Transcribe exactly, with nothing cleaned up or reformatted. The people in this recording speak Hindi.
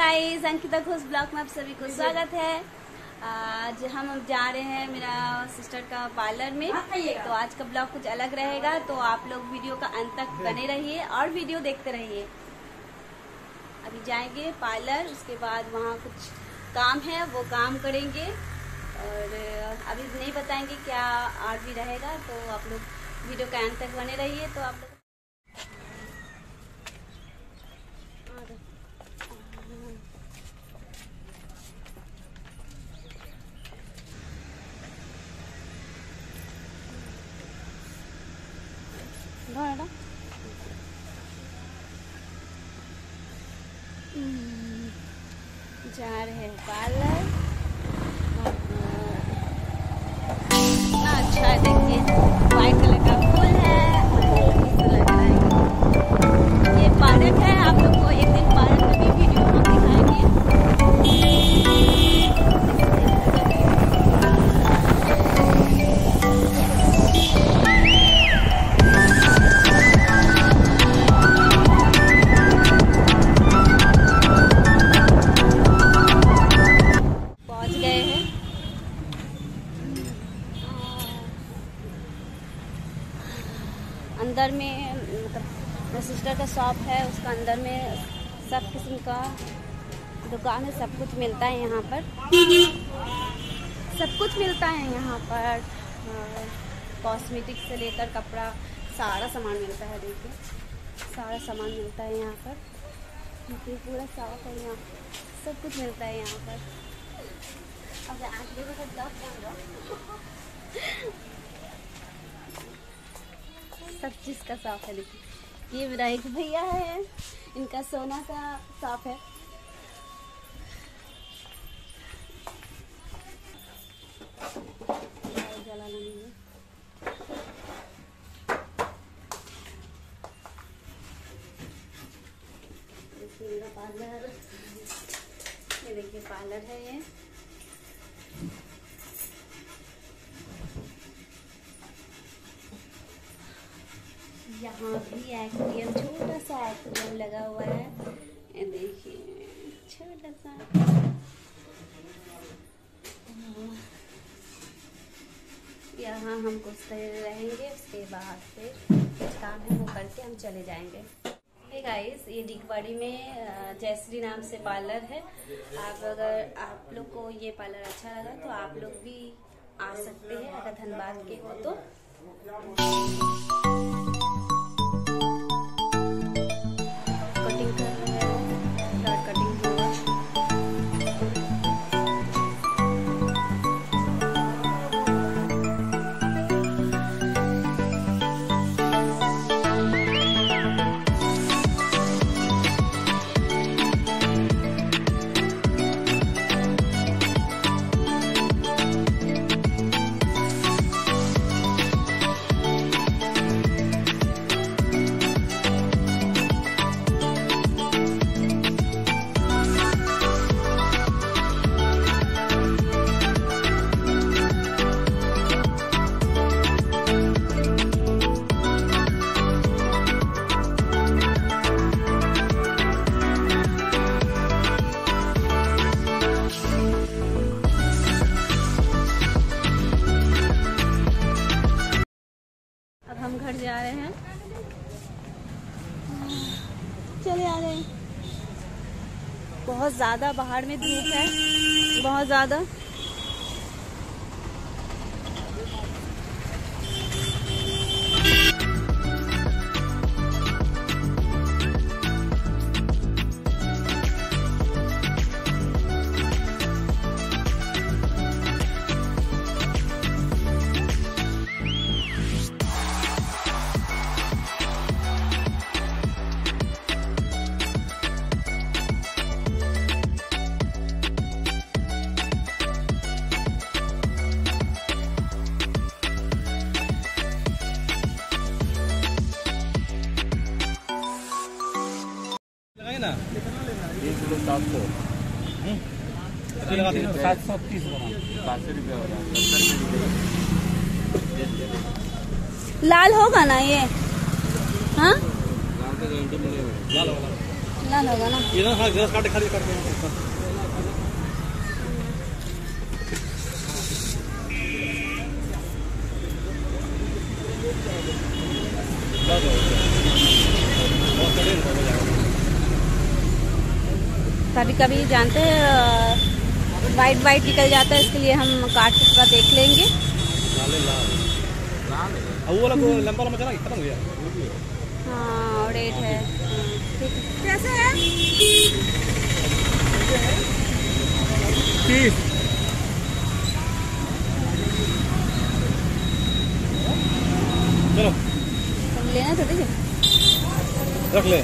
गाइस, अंकिता घोष ब्लॉग में आप सभी को स्वागत है। आज हम जा रहे हैं मेरा सिस्टर का पार्लर में, तो आज का ब्लॉग कुछ अलग रहेगा, तो आप लोग वीडियो का अंत तक बने रहिए और वीडियो देखते रहिए। अभी जाएंगे पार्लर, उसके बाद वहाँ कुछ काम है वो काम करेंगे और अभी नहीं बताएंगे क्या और भी रहेगा, तो आप लोग वीडियो का अंत तक बने रहिए। तो आप लोग जा रहे हैं पार्लर। कितना अच्छा है, देखिए व्हाइट कलर का फूल है और लग रहा है। ये पार्क है, आप लोग को एक दिन पार्क में भी वीडियो हम दिखाएंगे। अंदर में मतलब मेरे सिस्टर का शॉप है, उसका अंदर में सब किस्म का दुकान है, सब कुछ मिलता है यहाँ पर। सब कुछ मिलता है यहाँ पर, कॉस्मेटिक से लेकर कपड़ा सारा सामान मिलता है। देखिए सारा सामान मिलता है यहाँ पर, देखिए पूरा शॉप है, यहाँ सब कुछ मिलता है यहाँ पर। अब आज सब चीज का शॉप है। देखिए ये मेरा एक भैया है, इनका सोना का शॉप है। जला लेंगे। देखिए मेरा पार्लर, ये देखिए पार्लर है ये। यहाँ भी एक्वेरियम, छोटा सा एक्वेरियम लगा हुआ है, ये देखिए छोटा सा। यहाँ हम कुछ देर रहेंगे, उसके बाद फिर कुछ काम है वो करके हम चले जाएंगे। हे गाइस, ये डिगवाड़ी में जयश्री नाम से पार्लर है। आप अगर आप लोग को ये पार्लर अच्छा लगा तो आप लोग भी आ सकते हैं, अगर धनबाद के हो तो। हम घर जा रहे हैं, चले आ रहे हैं। बहुत ज़्यादा बाहर में धूप है, बहुत ज़्यादा। तीन किलो सात सौ सात सौ तीस पाँच रुपया हो रहा है। लाल होगा ना ये? हाँ लाल का गारंटी मिलेगा। लाल होगा। लाल होगा ना ये ना हाँ ग्लास काट खाली काट के कभी कभी जानते हैं वाइट वाइट निकल जाता है, इसके लिए हम काट के थोड़ा देख लेंगे। अब वो वाला को लंबा लंबा चला खत्म हो गया। हाँ रेड है। ठीक है, कैसे है? तीस चलो लेना तो देखिए रख ले।